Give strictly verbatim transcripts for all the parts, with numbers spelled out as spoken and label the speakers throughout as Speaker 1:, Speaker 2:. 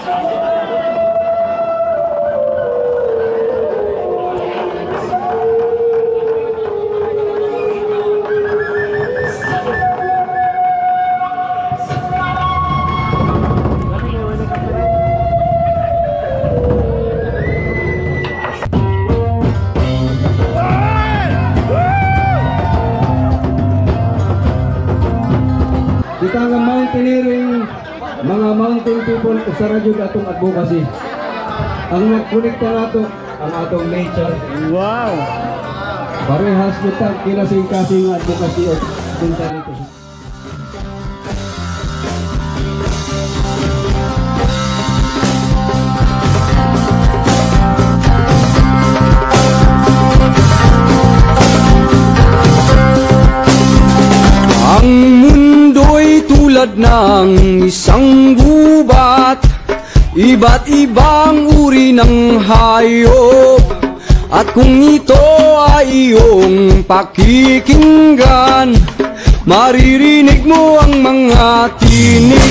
Speaker 1: Kita nga mountaineering, mga mountain people sa radyo atong advocacy. Ang nagkonekta nato ang atong nature.
Speaker 2: Wow!
Speaker 1: Parehas kita kinasing-kasing advocacy o punta nito.
Speaker 3: Ang mundo'y tulad ng isang gubat, iba't ibang uri ng hayop. At kung ito ay iyong pakikinggan, maririnig mo ang mga tinig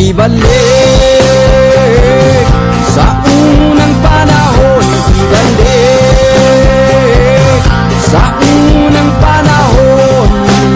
Speaker 3: ibalik sa unang panahon, ibalik sa unang panahon.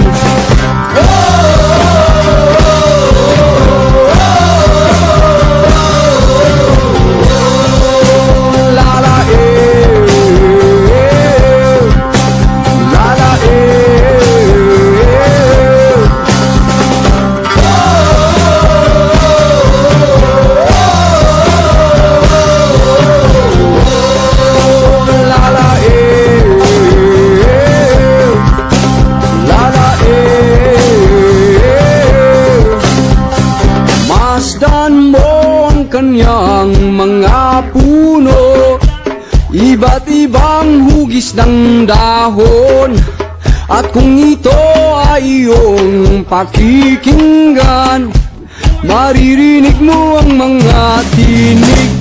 Speaker 3: Masdan mo ang kanyang mga puno, iba't ibang hugis ng dahon. At kung ito ay iyong pakikinggan, maririnig mo ang mga tinig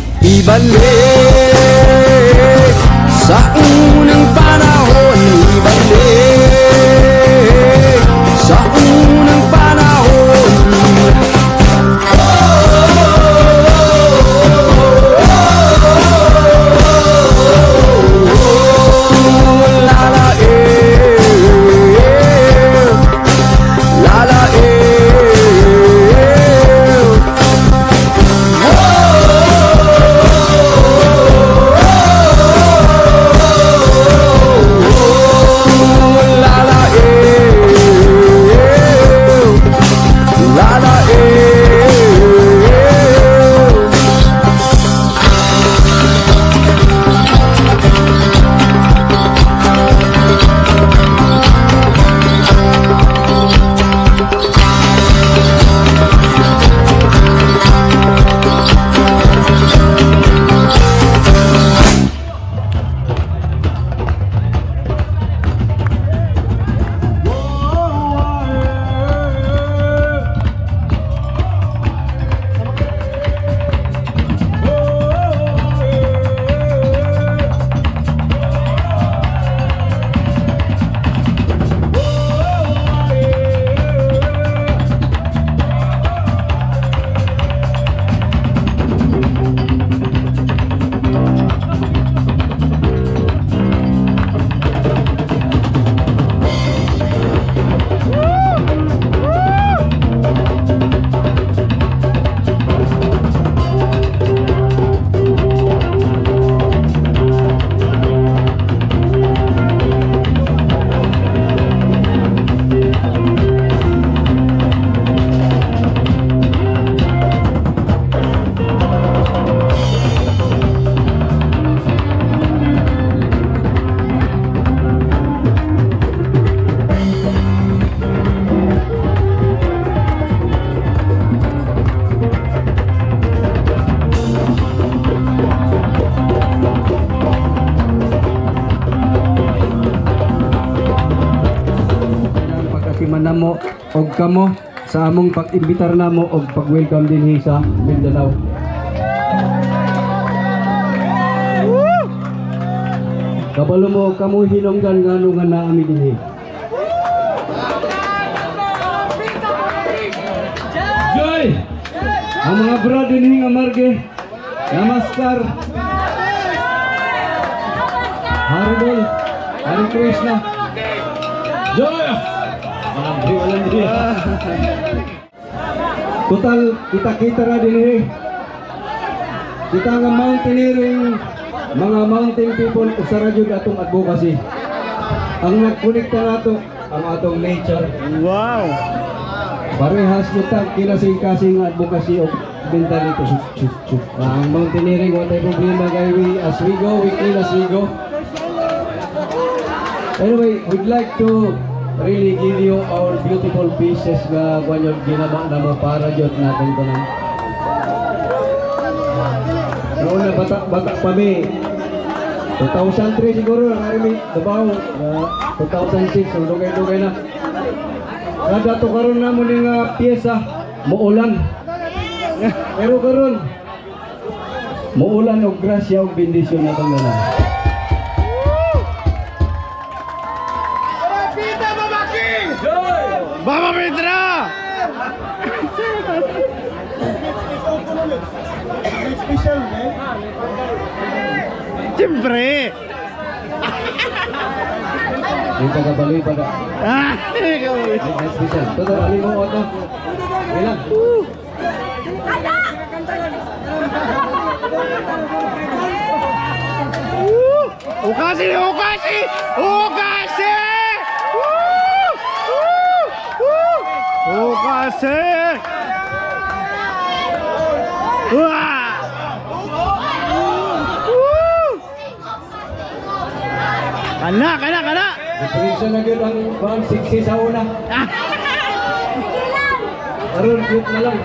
Speaker 3: ibalik sa unang panahon, ibalik sa unang panahon.
Speaker 1: Namo og kamo sa among pag-imbitar namo og pag-welcome dinhi sa Mindanao. Kabalo mo kamo hinungdan ngano nga naami dinhi. Joy! Ang mga bro dinhi nga marge Namaskar. Haribol. Hari Krishna. Joy. Walang walang dia. Total kita-kita na din eh. Kita nga mountaineering mga mountain people usara jud atong advocacy. Ang nagkonekta nato ang atong nature.
Speaker 2: Wow.
Speaker 1: Parehas kita kinasing-kasing advocacy of mentality. Ang mountaineering what ay problema kay we as we go, we clean as we go. Anyway, we'd like to really give you our beautiful pieces nga kung yung ginaba na mo para jud natin tanan. Noon na bata, bata pa mi. two thousand three siguro, nari Davao. Uh, two thousand six, so dugay-dugay na. Kada to karon na mo ning uh, piyesa, muulan. Pero karon, muulan og grasya og bendisyon na itong ganan.
Speaker 2: Baba Petra! Siyempre!
Speaker 1: Dito ka bali pa ka.
Speaker 2: Ah!
Speaker 1: Next special. Toto, bali mo oto. Ilan?
Speaker 2: Ukasi! Ukasi! Ukasi! Woo! Woo! Ukasi! Wah! Kana, kana, kana!
Speaker 1: Depression na gano'n ang bang siksi sa una. Karoon, cute na lang.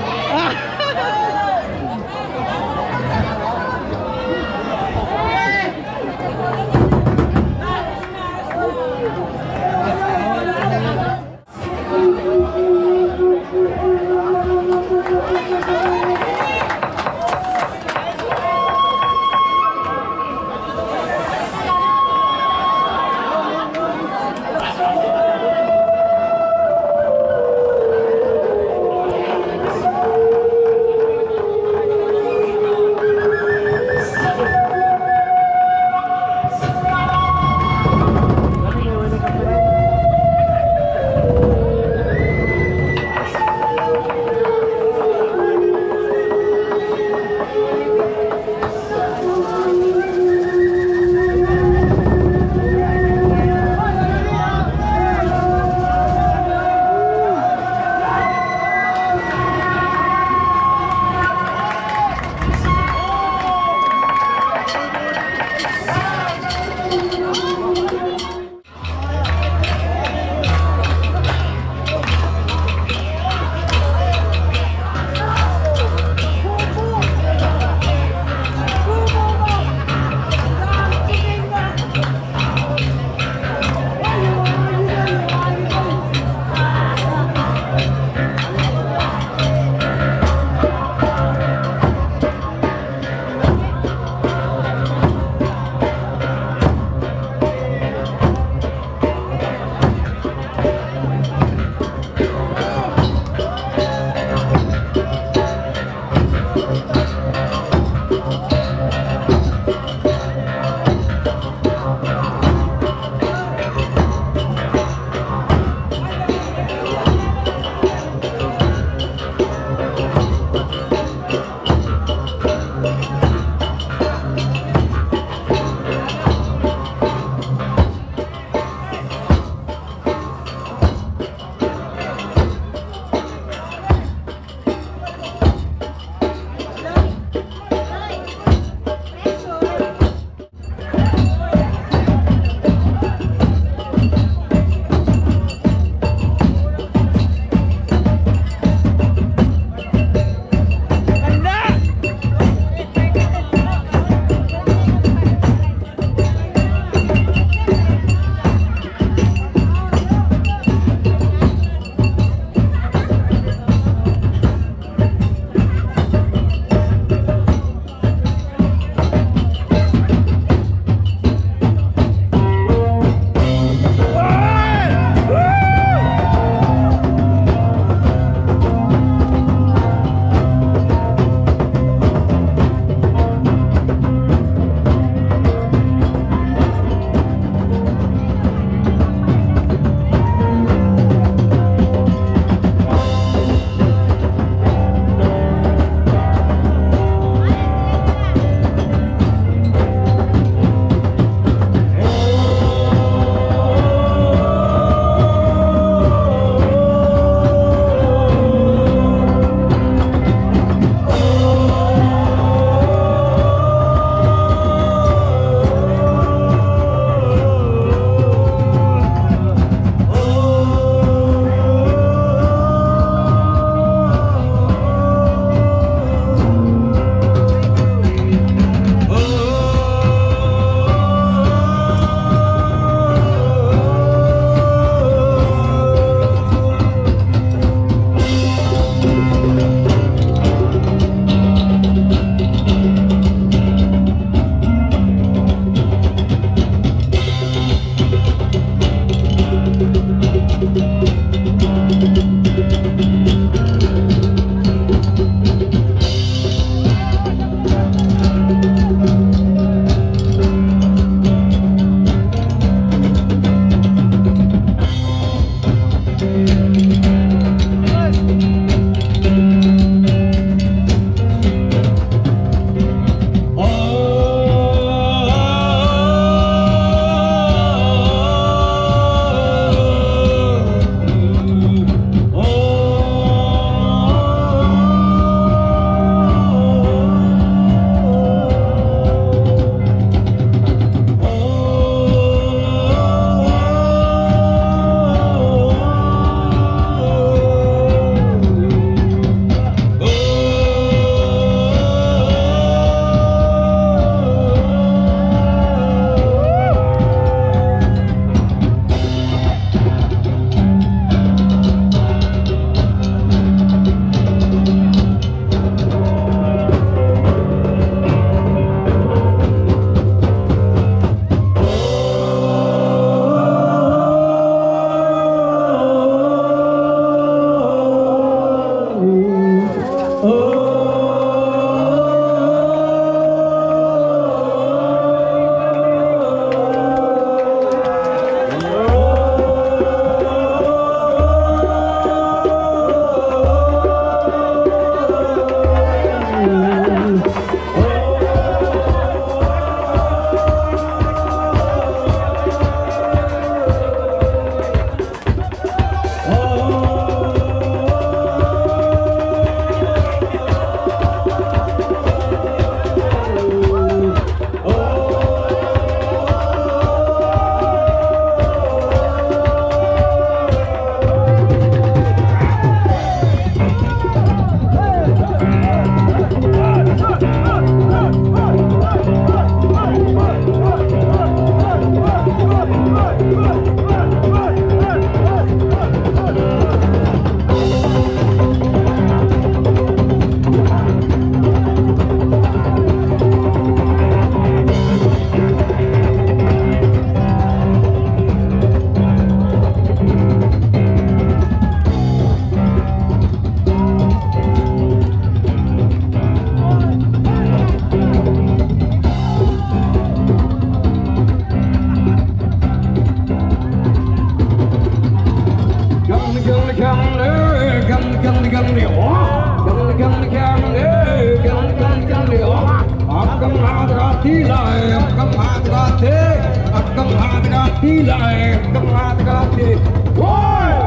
Speaker 1: tilay, kamhat-gati, at kamhat-gati, tilay, kamhat-gati. Hoy!